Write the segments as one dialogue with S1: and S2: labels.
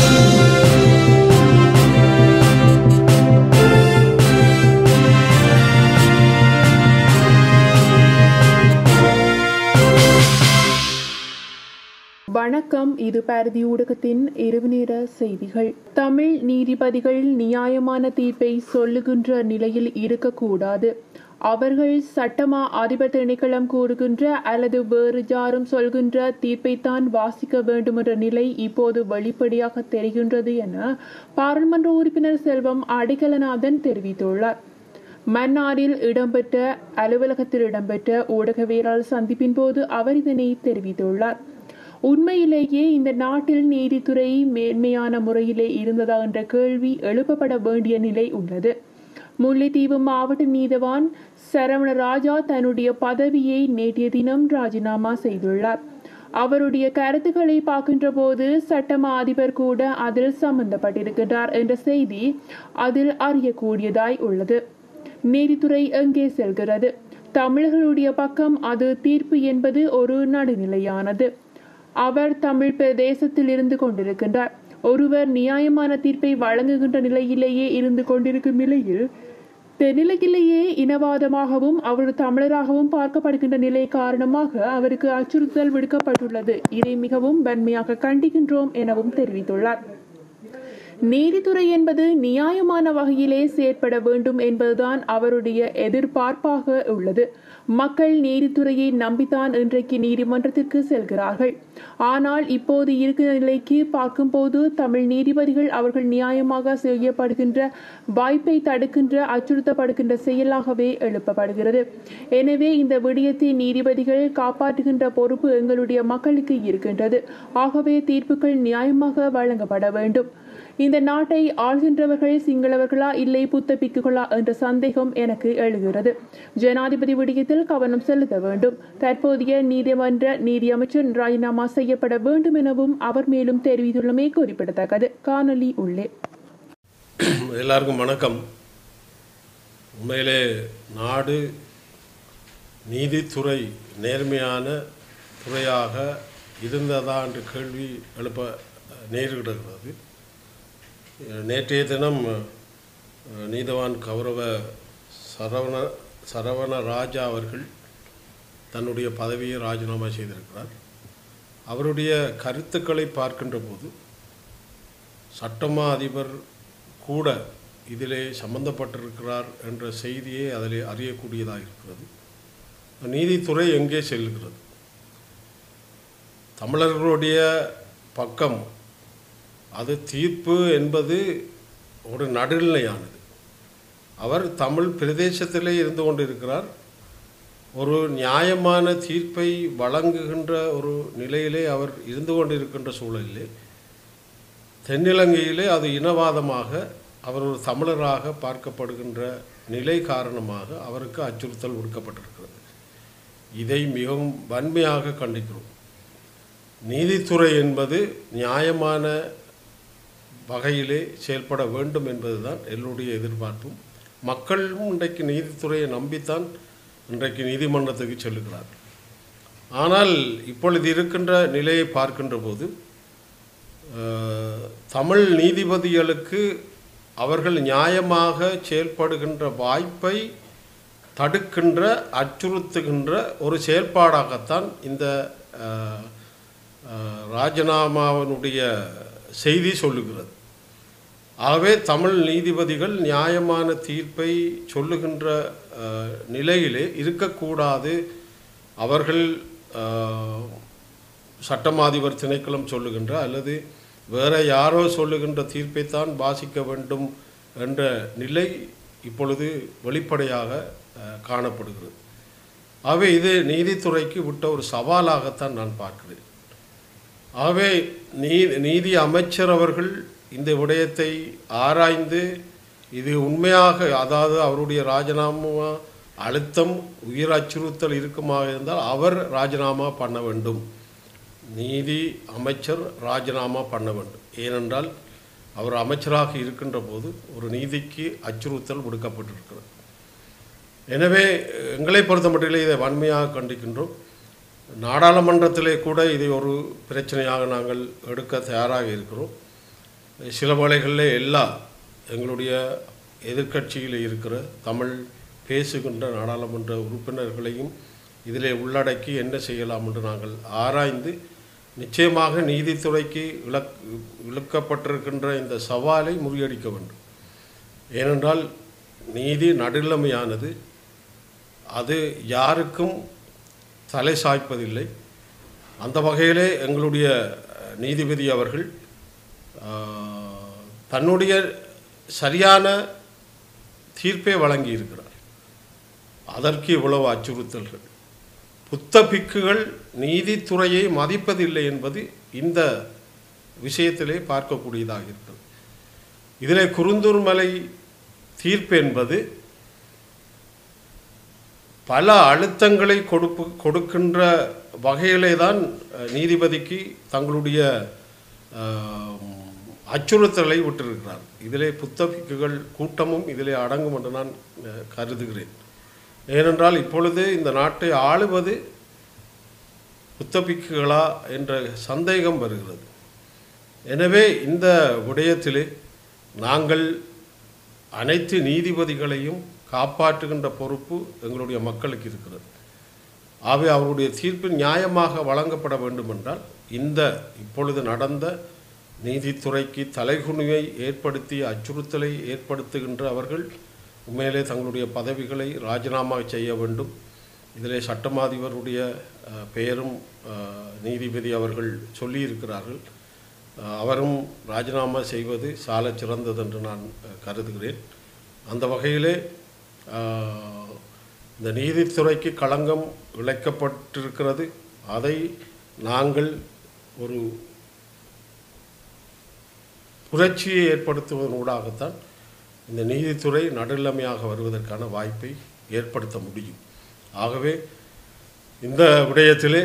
S1: வணக்கம். இது பாரதி ஊடகத்தின் இரவு நேர செய்திகள். தமிழ் நீதிபதிகள் நியாயமான தீர்ப்பை சொல்லுகின்ற நிலையில் இருக்கக்கூடாது. அவர்கள் சட்டமா அதிபர் திணைக்களம் கூறுகின்ற அல்லது வேறு யாரும் சொல்கின்ற தீர்ப்பைத்தான் வாசிக்க வேண்டும் என்ற நிலை இப்போது வெளிப்படையாக தெரிகின்றது என பாராளுமன்ற உறுப்பினர் செல்வம் அடைக்கலநாதன் தெரிவித்துள்ளார். மன்னாரில் அலுவலகத்தில் இடம்பெற்ற ஊடகவியலாளர் சந்திப்பின் போது அவர் இதனை தெரிவித்துள்ளார். உண்மையிலேயே இந்த நாட்டில் நீதித்துறை மேன்மையான முறையிலே இருந்ததா என்ற கேள்வி எழுப்பப்பட வேண்டிய நிலை உள்ளது. முல்லைத்தீவு மாவட்ட நீதவான் சரவணராஜா தன்னுடைய பதவியை நேற்றைய தினம் ராஜினாமா செய்துள்ளார். அவருடைய கருத்துக்களை பார்க்கின்ற போது சட்டமா அதிபர் கூட அதில் சம்பந்தப்பட்டிருக்கின்றார் என்ற செய்தி அதில் அறியக்கூடியதாய் உள்ளது. நீதித்துறை எங்கே செல்கிறது? தமிழர்களுடைய பக்கம் அது தீர்ப்பு என்பது ஒரு நடுநிலையானது. அவர் தமிழ் பிரதேசத்தில் இருந்து கொண்டிருக்கின்றார். ஒருவர் நியாயமான தீர்ப்பை வழங்குகின்ற நிலையிலேயே இருந்து கொண்டிருக்கும் நிலையில் தென்னிலக்கிலேயே இனவாதமாகவும் அவர் தமிழராகவும் பார்க்கப்படுகின்ற நிலை காரணமாக அவருக்கு அச்சுறுத்தல் விடுக்கப்பட்டுள்ளது. இதை மிகவும் வன்மையாக கண்டிக்கின்றோம் எனவும் தெரிவித்துள்ளார். நீதித்துறை என்பது நியாயமான வகையிலே செயற்பட வேண்டும் என்பதுதான் அவருடைய எதிர்பார்ப்பாக உள்ளது. மக்கள் நீதித்துறையை நம்பித்தான் இன்றைக்கு நீதிமன்றத்திற்கு செல்கிறார்கள். ஆனால் இப்போது இருக்கிற நிலைக்கு பார்க்கும்போது தமிழ் நீதிபதிகள் அவர்கள் நியாயமாக செய்யப்படுகின்ற வாய்ப்பை தடுக்கின்ற அச்சுறுத்தப்படுகின்ற செயலாகவே எழுப்பப்படுகிறது. எனவே இந்த விடயத்தை நீதிபதிகள் காப்பாற்றுகின்ற பொறுப்பு எங்களுடைய மக்களுக்கு இருக்கின்றது. ஆகவே தீர்ப்புகள் நியாயமாக வழங்கப்பட வேண்டும். இந்த நாட்டை ஆள்கின்றவர்கள் சிங்களவர்களா இல்லை புத்த பிக்குகளா என்ற சந்தேகம் எனக்கு எழுகிறது. ஜனாதிபதி விடயத்தில் கவனம் செலுத்த வேண்டும். தற்போதைய நீதிமன்ற நீதியமைச்சர் ராஜினாமா செய்யப்பட வேண்டும் எனவும் அவர் மேலும் தெரிவித்துள்ளமை குறிப்பிடத்தக்கது. காணொலி உள்ளே.
S2: எல்லாருக்கும் வணக்கம். உண்மையிலே நாடு நீதித்துறை நேர்மையான துறையாக இருந்ததா என்ற கேள்வி எழுப்ப நேரிடுகிறது. நேற்றைய தினம் நீதவான் கௌரவ சரவணராஜா அவர்கள் தன்னுடைய பதவியை ராஜினாமா செய்திருக்கிறார். அவருடைய கருத்துக்களை பார்க்கின்ற போது சட்டமா அதிபர் கூட இதிலே சம்பந்தப்பட்டிருக்கிறார் என்ற செய்தியை அதில் அறியக்கூடியதாக இருக்கிறது. நீதித்துறை எங்கே செல்கிறது? தமிழர்களுடைய பக்கம் அது தீர்ப்பு என்பது ஒரு நடுநிலையானது. அவர் தமிழ் பிரதேசத்திலே இருந்து கொண்டிருக்கிறார். ஒரு நியாயமான தீர்ப்பை வழங்குகின்ற ஒரு நிலையிலே அவர் இருந்து கொண்டிருக்கின்ற சூழலிலே தென்னிலங்கையிலே அது இனவாதமாக அவர் ஒரு தமிழராக பார்க்கப்படுகின்ற நிலை காரணமாக அவருக்கு அச்சுறுத்தல் விடுக்கப்பட்டிருக்கிறது. இதை மிகவும் வன்மையாக கண்டிக்கிறோம். நீதித்துறை என்பது நியாயமான வகையிலே செயல்பட வேண்டும் என்பதுதான் எல்லோருடைய எதிர்பார்ப்பும். மக்களும் இன்றைக்கு நீதித்துறையை நம்பித்தான் இன்றைக்கு நீதிமன்றத்துக்கு செல்லுகிறார். ஆனால் இப்பொழுது இருக்கின்ற நிலையை பார்க்கின்ற போது தமிழ் நீதிபதிகளுக்கு அவர்கள் நியாயமாக செயல்படுகின்ற வாய்ப்பை தடுக்கின்ற அச்சுறுத்துகின்ற ஒரு செயல்பாடாகத்தான் இந்த ராஜினாமாவினுடைய செய்தி சொல்லுகிறது. ஆகவே தமிழ் நீதிபதிகள் நியாயமான தீர்ப்பை சொல்லுகின்ற நிலையிலே இருக்கக்கூடாது. அவர்கள் சட்டமாதிபர் திணைக்களம் சொல்லுகின்ற அல்லது வேறு யாரோ சொல்லுகின்ற தீர்ப்பைத்தான் வாசிக்க வேண்டும் என்ற நிலை இப்பொழுது வெளிப்படையாக காணப்படுகிறது. ஆகவே இது நீதித்துறைக்கு விட்ட ஒரு சவாலாகத்தான் நான் பார்க்கிறேன். ஆகவே நீதி அமைச்சர் அவர்கள் இந்த விடயத்தை ஆராய்ந்து இது உண்மையாக, அதாவது அவருடைய ராஜினாமா அழுத்தம் உயிர் அச்சுறுத்தல் இருக்குமாக இருந்தால் அவர் ராஜினாமா பண்ண வேண்டும். நீதி அமைச்சர் ராஜினாமா பண்ண வேண்டும். ஏனென்றால் அவர் அமைச்சராக இருக்கின்ற போது ஒரு நீதிக்கு அச்சுறுத்தல் விடுக்கப்பட்டிருக்கிறது. எனவே எங்களை பொறுத்த மட்டிலே இதை வன்மையாக கண்டிக்கின்றோம். நாடாளுமன்றத்திலே கூட இதை ஒரு பிரச்சனையாக நாங்கள் எடுக்க தயாராக இருக்கிறோம். சில வேளைகளில் எல்லா எங்களுடைய எதிர்க்கட்சியில் இருக்கிற தமிழ் பேசுகின்ற நாடாளுமன்ற உறுப்பினர்களையும் இதிலே உள்ளடக்கி என்ன செய்யலாம் என்று நாங்கள் ஆராய்ந்து நிச்சயமாக நீதித்துறைக்கு இழுக்கப்பட்டிருக்கின்ற இந்த சவாலை முறியடிக்க வேண்டும். ஏனென்றால் நீதி நடுநிலைமையானது, அது யாருக்கும் தலை சாய்ப்பதில்லை. அந்த வகையிலே எங்களுடைய நீதிபதி அவர்கள் தன்னுடைய சரியான தீர்ப்பை வழங்கியிருக்கிறார். அதற்கு இவ்வளவு அச்சுறுத்தல்கள். புத்த பிக்குகள் நீதித்துறையை மதிப்பதில்லை என்பது இந்த விஷயத்திலே பார்க்கக்கூடியதாக இருக்கிறது. இதிலே குருந்தூர் மலை தீர்ப்பு என்பது பல அழுத்தங்களை கொடுக்கின்ற வகையிலே தான் நீதிபதிக்கு தங்களுடைய அச்சுறுத்தலை விட்டிருக்கிறார். இதிலே புத்த பிக்குகள் கூட்டமும் இதிலே அடங்கும் என்று நான் கருதுகிறேன். ஏனென்றால் இப்பொழுது இந்த நாட்டை ஆளுவது புத்த பிக்குகளா என்ற சந்தேகம் வருகிறது. எனவே இந்த விடயத்திலே நாங்கள் அனைத்து நீதிபதிகளையும் காப்பாற்றுகின்ற பொறுப்பு எங்களுடைய மக்களுக்கு இருக்கிறது. ஆகவே அவருடைய தீர்ப்பு நியாயமாக வழங்கப்பட வேண்டுமென்றால் இந்த இப்பொழுது நடந்த நீதித்துறைக்கு தலைகுனிவை ஏற்படுத்தி அச்சுறுத்தலை ஏற்படுத்துகின்ற அவர்கள் உண்மையிலே தங்களுடைய பதவிகளை ராஜினாமா செய்ய வேண்டும். இதிலே சட்டமாதிபருடைய பெயரும் நீதிபதி அவர்கள் சொல்லியிருக்கிறார்கள். அவரும் ராஜினாமா செய்வது சால சிறந்தது என்று நான் கருதுகிறேன். அந்த வகையிலே இந்த நீதித்துறைக்கு களங்கம் இழைக்கப்பட்டிருக்கிறது. அதை நாங்கள் ஒரு புரட்சியை ஏற்படுத்துவதனூடாகத்தான் இந்த நீதித்துறை நடுநிலைமையாக வருவதற்கான வாய்ப்பை ஏற்படுத்த முடியும். ஆகவே இந்த விடயத்திலே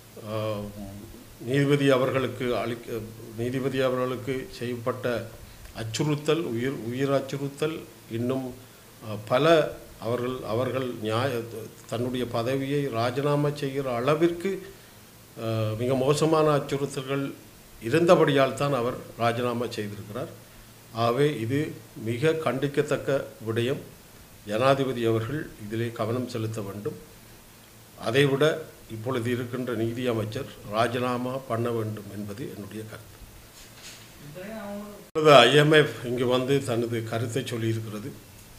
S2: நீதிபதி அவர்களுக்கு செய்யப்பட்ட அச்சுறுத்தல், உயிர் அச்சுறுத்தல் இன்னும் பல அவர்கள் தன்னுடைய பதவியை ராஜினாமா செய்கிற அளவிற்கு மிக மோசமான அச்சுறுத்தல்கள் இருந்தபடியால் தான் அவர் ராஜினாமா செய்திருக்கிறார். ஆகவே இது மிக கண்டிக்கத்தக்க விடயம். ஜனாதிபதி அவர்கள் இதிலே கவனம் செலுத்த வேண்டும். அதைவிட இப்பொழுது இருக்கின்ற நீதி அமைச்சர் ராஜினாமா பண்ண வேண்டும் என்பது என்னுடைய கருத்து. IMF இங்கு வந்து தனது கருத்தை சொல்லியிருக்கிறது.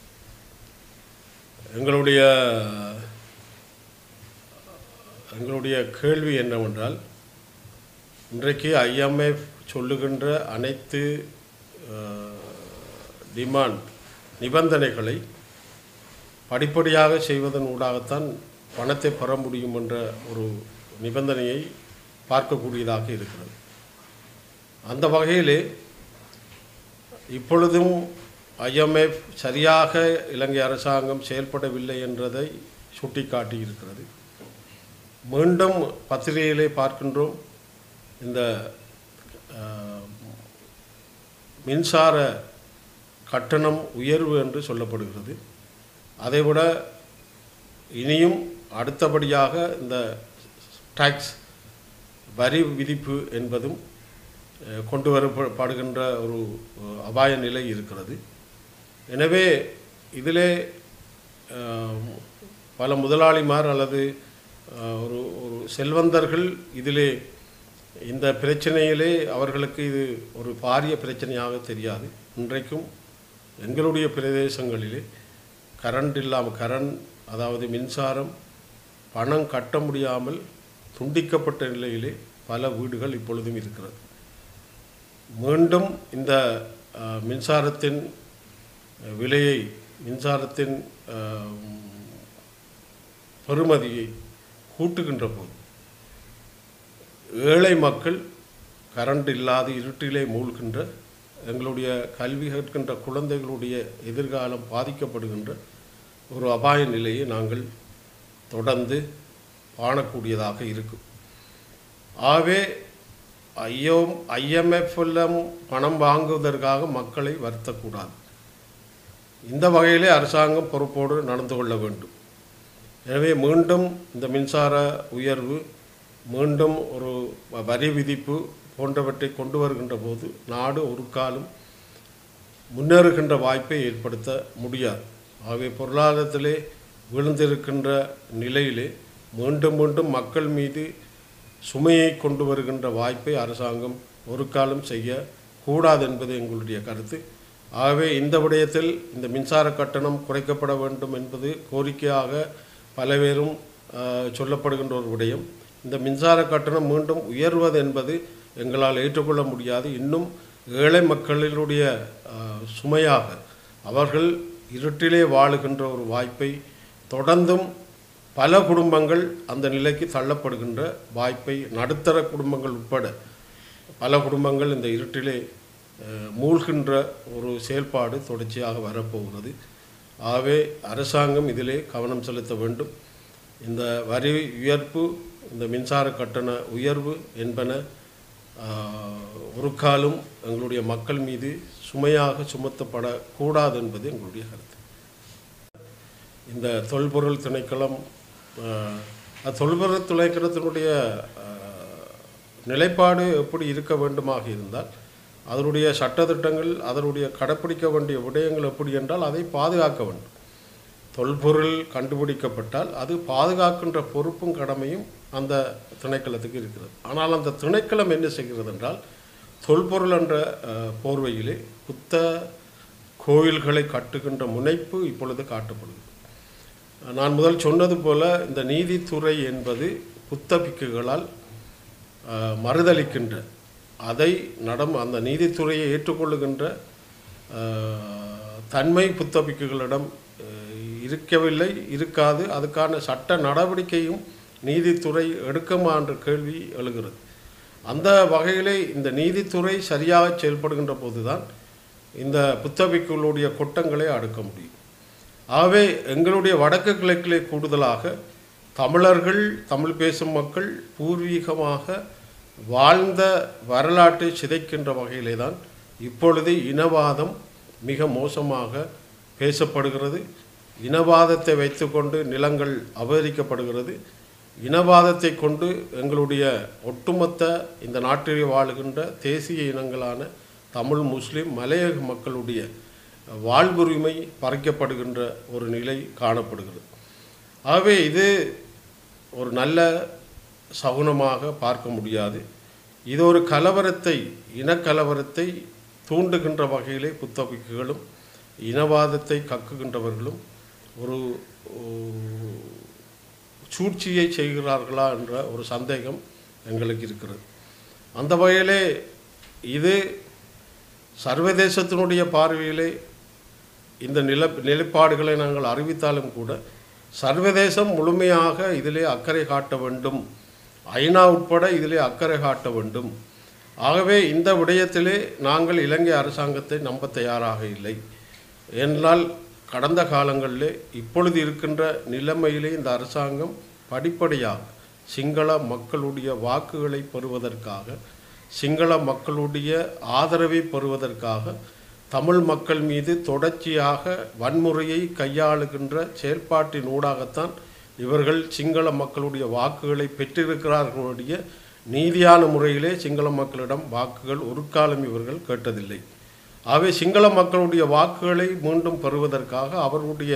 S2: எங்களுடைய கேள்வி என்னவென்றால், இன்றைக்கு IMF சொல்லுகின்ற அனைத்து நிபந்தனைகளை படிப்படியாக செய்வதன் ஊடாகத்தான் பணத்தை பெற முடியும் என்ற ஒரு நிபந்தனையை பார்க்கக்கூடியதாக இருக்கிறது. அந்த வகையிலே இப்பொழுதும் IMF சரியாக இலங்கை அரசாங்கம் செயல்படவில்லை என்றதை சுட்டிக்காட்டியிருக்கிறது. மீண்டும் பத்திரிகையிலே பார்க்கின்றோம், இந்த மின்சார கட்டணம் உயர்வு என்று சொல்லப்படுகிறது. அதைவிட இனியும் அடுத்தபடியாக இந்த டாக்ஸ் வரி விதிப்பு என்பதும் கொண்டு வரப்படுகின்ற ஒரு அபாய நிலை இருக்கிறது. எனவே இதிலே பல முதலாளிமார் அல்லது ஒரு செல்வந்தர்கள் இதிலே இந்த பிரச்சனையிலே அவர்களுக்கு இது ஒரு பாரிய பிரச்சனையாக தெரியாது. இன்றைக்கும் எங்களுடைய பிரதேசங்களிலே அதாவது மின்சாரம் பணம் கட்ட முடியாமல் துண்டிக்கப்பட்ட நிலையிலே பல வீடுகள் இப்பொழுதும் இருக்கிறது. மீண்டும் இந்த மின்சாரத்தின் விலையை, மின்சாரத்தின் பெறுமதியை கூட்டுகின்ற போது ஏழை மக்கள் கரண்ட் இல்லாது இருட்டிலே மூழ்கின்ற, எங்களுடைய கல்வி கற்கின்ற குழந்தைகளுடைய எதிர்காலம் பாதிக்கப்படுகின்ற ஒரு அபாய நிலையை நாங்கள் தொடர்ந்து காணக்கூடியதாக இருக்கும். ஆகவே IMF-லும் பணம் வாங்குவதற்காக மக்களை வருத்தக்கூடாது. இந்த வகையிலே அரசாங்கம் பொறுப்போடு நடந்து கொள்ள வேண்டும். எனவே மீண்டும் இந்த மின்சார உயர்வு, மீண்டும் ஒரு வரி விதிப்பு போன்றவற்றை கொண்டு வருகின்ற போது நாடு ஒரு காலம் முன்னேறுகின்ற வாய்ப்பை ஏற்படுத்த முடியாது. ஆகவே பொருளாதாரத்திலே விழுந்திருக்கின்ற நிலையிலே மீண்டும் மீண்டும் மக்கள் மீது சுமையை கொண்டு வருகின்ற வாய்ப்பை அரசாங்கம் ஒரு காலம் செய்யக்கூடாது என்பது எங்களுடைய கருத்து. ஆகவே இந்த விடயத்தில் இந்த மின்சார கட்டணம் குறைக்கப்பட வேண்டும் என்பது கோரிக்கையாக பலவேரும் சொல்லப்படுகின்ற ஒரு விடயம். இந்த மின்சார கட்டணம் மீண்டும் உயர்வது என்பது எங்களால் ஏற்றுக்கொள்ள முடியாது. இன்னும் ஏழை மக்களினுடைய சுமையாக அவர்கள் இருட்டிலே வாழுகின்ற ஒரு வாய்ப்பை தொடர்ந்தும் பல குடும்பங்கள் அந்த நிலைக்கு தள்ளப்படுகின்ற வாய்ப்பை, நடுத்தர குடும்பங்கள் உட்பட பல குடும்பங்கள் இந்த இருட்டிலே மூழ்கின்ற ஒரு செயல்பாடு தொடர்ச்சியாக வரப்போகிறது. ஆகவே அரசாங்கம் இதிலே கவனம் செலுத்த வேண்டும். இந்த வரி உயர்வு, இந்த மின்சார கட்டண உயர்வு என்பன ஒரு காலம் எங்களுடைய மக்கள் மீது சுமையாக சுமத்தப்படக்கூடாது என்பது எங்களுடைய கருத்து. இந்த தொல்பொருள் திணைக்களம் தொல்பொருள் திணைக்களத்தினுடைய நிலைப்பாடு எப்படி இருக்க வேண்டுமாக இருந்தால் அதனுடைய சட்டத்திட்டங்கள், அதனுடைய கடைப்பிடிக்க வேண்டிய விடயங்கள் எப்படி என்றால் அதை பாதுகாக்க வேண்டும். தொல்பொருள் கண்டுபிடிக்கப்பட்டால் அது பாதுகாக்கின்ற பொறுப்பும் கடமையும் அந்த திணைக்களத்துக்கு இருக்கிறது. ஆனால் அந்த திணைக்களம் என்ன செய்கிறது என்றால் தொல்பொருள் என்ற போர்வையிலே புத்த கோயில்களை கட்டுகின்ற முனைப்பு இப்பொழுது காட்டப்படுகிறது. நான் முதல் சொன்னது போல இந்த நீதித்துறை என்பது புத்த பிக்குகளால் மறுதளிக்கின்ற, அதை அந்த நீதித்துறையை ஏற்றுக்கொள்ளுகின்ற தன்மை புத்த பிக்குகளிடம் இருக்கவில்லை, இருக்காது. அதுக்கான சட்ட நடவடிக்கையும் நீதித்துறை எடுக்குமா என்ற கேள்வி எழுகிறது. அந்த வகையிலே இந்த நீதித்துறை சரியாக செயல்படுகின்ற போதுதான் இந்த புத்த பிக்குகளுடைய கொட்டங்களை அடக்க முடியும். ஆகவே எங்களுடைய வடக்கு கிழக்கிலே கூடுதலாக தமிழர்கள், தமிழ் பேசும் மக்கள் பூர்வீகமாக வாழ்ந்த வரலாற்றை சிதைக்கின்ற வகையிலே தான் இப்பொழுது இனவாதம் மிக மோசமாக பேசப்படுகிறது. இனவாதத்தை வைத்துக்கொண்டு நிலங்கள் அபகரிக்கப்படுகிறது. இனவாதத்தை கொண்டு எங்களுடைய ஒட்டுமொத்த இந்த நாட்டிலே வாழுகின்ற தேசிய இனங்களான தமிழ், முஸ்லிம், மலையக மக்களுடைய வாழ்வுரிமை பறிக்கப்படுகின்ற ஒரு நிலை காணப்படுகிறது. ஆகவே இது ஒரு நல்ல சகுனமாக பார்க்க முடியாது. இது ஒரு கலவரத்தை, இனக்கலவரத்தை தூண்டுகின்ற வகையிலே புத்தபிக்குகளும் இனவாதத்தை கக்குகின்றவர்களும் ஒரு சூழ்ச்சியை செய்கிறார்களா என்ற ஒரு சந்தேகம் எங்களுக்கு இருக்கிறது. அந்த வகையிலே இது சர்வதேசத்தினுடைய பார்வையிலே இந்த நிலைப்பாடுகளை நாங்கள் அறிவித்தாலும் கூட சர்வதேசம் முழுமையாக இதிலே அக்கறை காட்ட வேண்டும், ஐநா உட்பட இதிலே அக்கறை காட்ட வேண்டும். ஆகவே இந்த விடயத்திலே நாங்கள் இலங்கை அரசாங்கத்தை நம்ப தயாராக இல்லை. ஏனென்றால் கடந்த காலங்களிலே இப்பொழுது இருக்கின்ற நிலைமையிலே இந்த அரசாங்கம் படிப்படியாக சிங்கள மக்களுடைய வாக்குகளை பெறுவதற்காக, சிங்கள மக்களுடைய ஆதரவை பெறுவதற்காக தமிழ் மக்கள் மீது தொடர்ச்சியாக வன்முறையை கையாளுகின்ற செயல்பாட்டின் ஊடாகத்தான் இவர்கள் சிங்கள மக்களுடைய வாக்குகளை பெற்றிருக்கிறார்களுடைய நீதியான முறையிலே சிங்கள மக்களிடம் வாக்குகள் ஒரு காலம் இவர்கள் கேட்டதில்லை. ஆகவே சிங்கள மக்களுடைய வாக்குகளை மீண்டும் பெறுவதற்காக அவர்களுடைய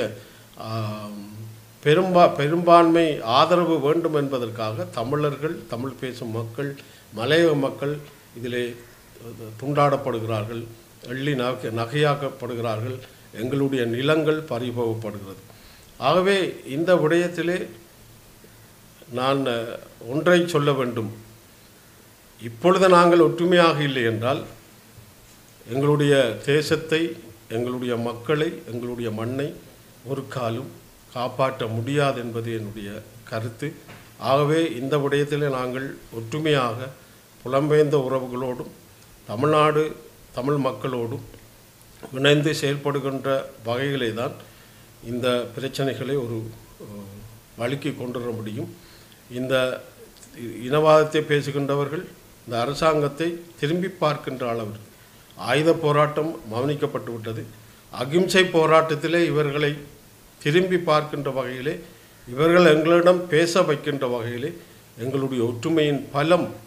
S2: பெரும்பான்மை ஆதரவு வேண்டும் என்பதற்காக தமிழர்கள், தமிழ் பேசும் மக்கள், மலையக மக்கள் இதிலே துண்டாடப்படுகிறார்கள், எள்ளி நகையாக்கப்படுகிறார்கள், எங்களுடைய நிலங்கள் பறிபோகப்படுகிறது. ஆகவே இந்த விடயத்திலே நான் ஒன்றை சொல்ல வேண்டும். இப்பொழுது நாங்கள் ஒற்றுமையாக இல்லை என்றால் எங்களுடைய தேசத்தை, எங்களுடைய மக்களை, எங்களுடைய மண்ணை ஒரு காலம் காப்பாற்ற முடியாது என்பது என்னுடைய கருத்து. ஆகவே இந்த விடயத்தில் நாங்கள் ஒற்றுமையாக புலம்பெயர்ந்த உறவுகளோடும் தமிழ்நாடு தமிழ் மக்களோடும் இணைந்து செயல்படுகின்ற வகையிலே தான் இந்த பிரச்சனைகளை ஒரு வழிக்கு கொண்டு வர முடியும். இந்த இனவாதத்தை பேசுகின்றவர்கள் இந்த அரசாங்கத்தை திரும்பி பார்க்கின்ற அளவிற்கு ஆயுத போராட்டம் மௌனிக்கப்பட்டு விட்டது. அகிம்சை போராட்டத்திலே இவர்களை திரும்பி பார்க்கின்ற வகையிலே, இவர்கள் எங்களிடம் பேச வைக்கின்ற வகையிலே எங்களுடைய ஒற்றுமையின் பலம்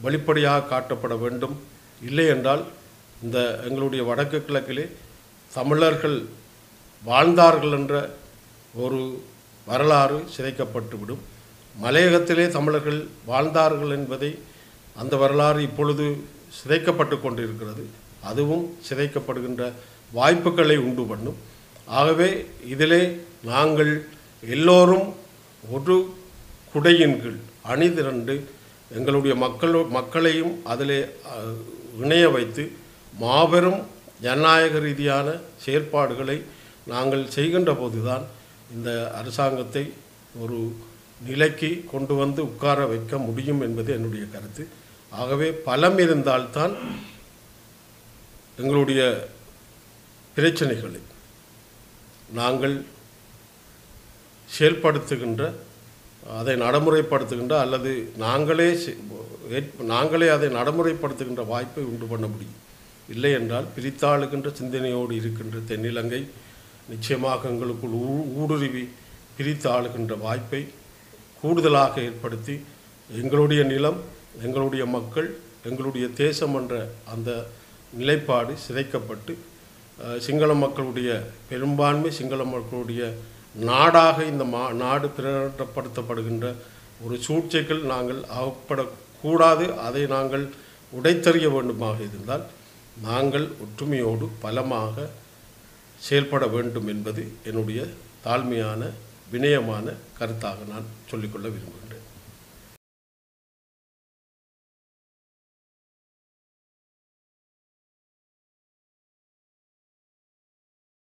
S2: வெளிப்படையாக காட்டப்பட வேண்டும். இல்லை என்றால் இந்த எங்களுடைய வடக்கு கிழக்கிலே தமிழர்கள் வாழ்ந்தார்கள் என்ற ஒரு வரலாறு சிதைக்கப்பட்டுவிடும். மலையகத்திலே தமிழர்கள் வாழ்ந்தார்கள் என்பதை அந்த வரலாறு இப்பொழுது சிதைக்கப்பட்டு கொண்டிருக்கிறது. அதுவும் சிதைக்கப்படுகின்ற வாய்ப்புகளை உண்டு பண்ணும். ஆகவே இதிலே நாங்கள் எல்லோரும் ஒரு குடையின் கீழ் அணிதிரண்டு எங்களுடைய மக்களையும் அதிலே இணைய வைத்து மாபெரும் ஜனநாயக ரீதியான செயற்பாடுகளை நாங்கள் செய்கின்ற போதுதான் இந்த அரசாங்கத்தை ஒரு நிலைக்கு கொண்டு வந்து உட்கார வைக்க முடியும் என்பது என்னுடைய கருத்து. ஆகவே பலம் இருந்தால்தான் எங்களுடைய பிரச்சனைகளை நாங்கள் செயல்படுத்துகின்ற, அதை நடைமுறைப்படுத்துகின்ற அல்லது நாங்களே அதை நடைமுறைப்படுத்துகின்ற வாய்ப்பை உண்டு பண்ண முடியும். இல்லை என்றால் பிரித்தாளுகின்ற சிந்தனையோடு இருக்கின்ற தென்னிலங்கை நிச்சயமாக எங்களுக்குள் ஊடுருவி பிரித்து ஆளுகின்ற வாய்ப்பை கூடுதலாக ஏற்படுத்தி எங்களுடைய நிலம், எங்களுடைய மக்கள், எங்களுடைய தேசம் என்ற அந்த நிலைப்பாடு சிதைக்கப்பட்டு சிங்கள மக்களுடைய பெரும்பான்மை சிங்கள மக்களுடைய நாடாக இந்த நாடு பிரகடனப்படுத்தப்படுகின்ற ஒரு சூழ்ச்சிகள் நாங்கள் அகப்படக்கூடாது. அதை நாங்கள் உடைத்தறிய வேண்டுமாக இருந்தால் நாங்கள் ஒற்றுமையோடு பலமாக செயல்பட வேண்டும் என்பது என்னுடைய தாழ்மையான வினயமான கருத்தாக நான் சொல்லிக்கொள்ள விரும்புகின்றேன்.